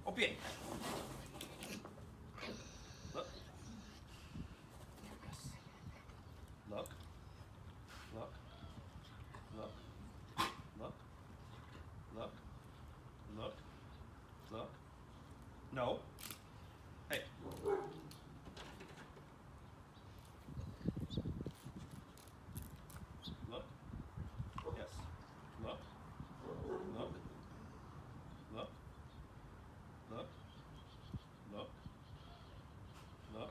Open. Look. Yes. Look. Look. Look. Look. Look. Look. Look. No. Hey. Look. Yes. Look. Look. Look. Look. Look. Look.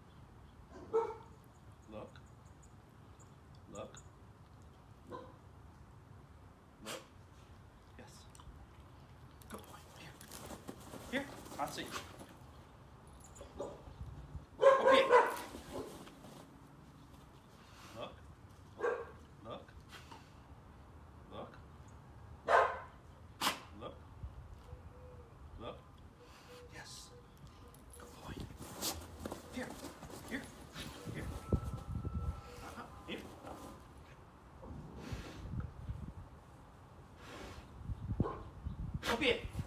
Look. Look. Look. Yes. Good boy. Here. Here. Hot seat. Okay. Look. Look. Look. Look. Look. Yes. Good boy. Here. Here. Here. Here. Open.